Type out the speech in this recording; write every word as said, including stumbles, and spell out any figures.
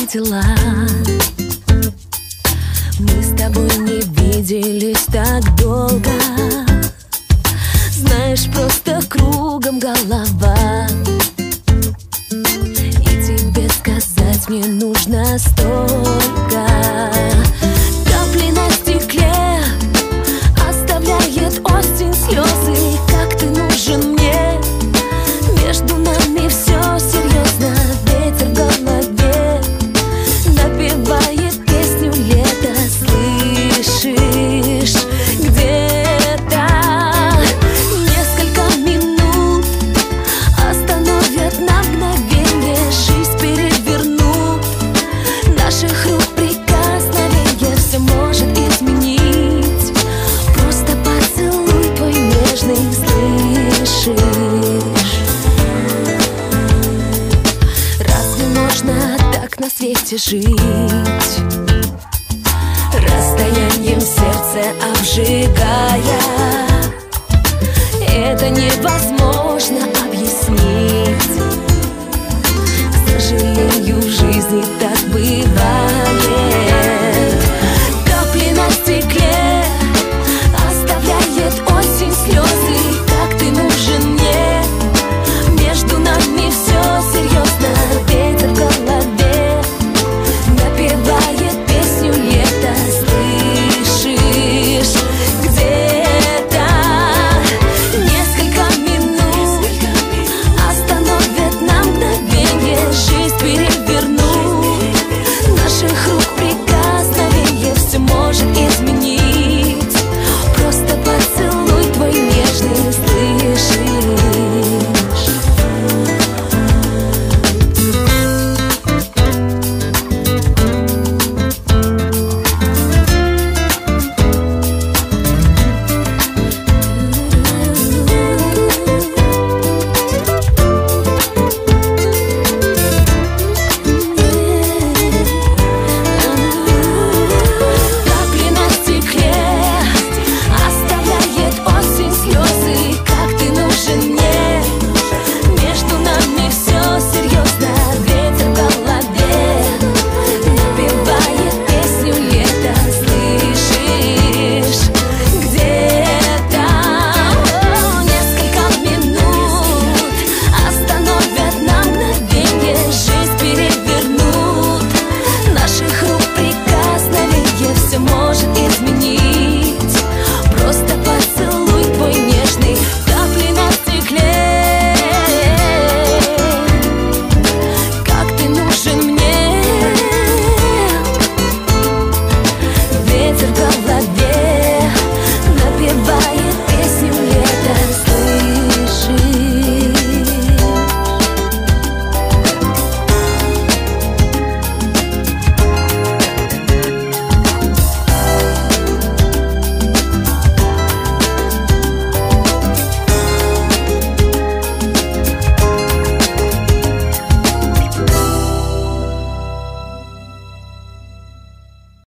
дела. Мы с тобой не виделись так долго. Знаешь, просто кругом голова. И тебе сказать мне нужно столько. Капли на стекле оставляет осень слезы. Как ты нужен мне, между нами все серьезно. Ветер в голове напевает песню лета. Слышишь, где-то несколько минут остановят на мгновение. Жизнь перевернут наших рук прикосновенье. Все может изменить просто поцелуй твой нежный. Слышишь? Разве можно так на свете жить? Расстоянием сердце обжигая, это невозможно объяснить. К сожалению, в жизни так бывает.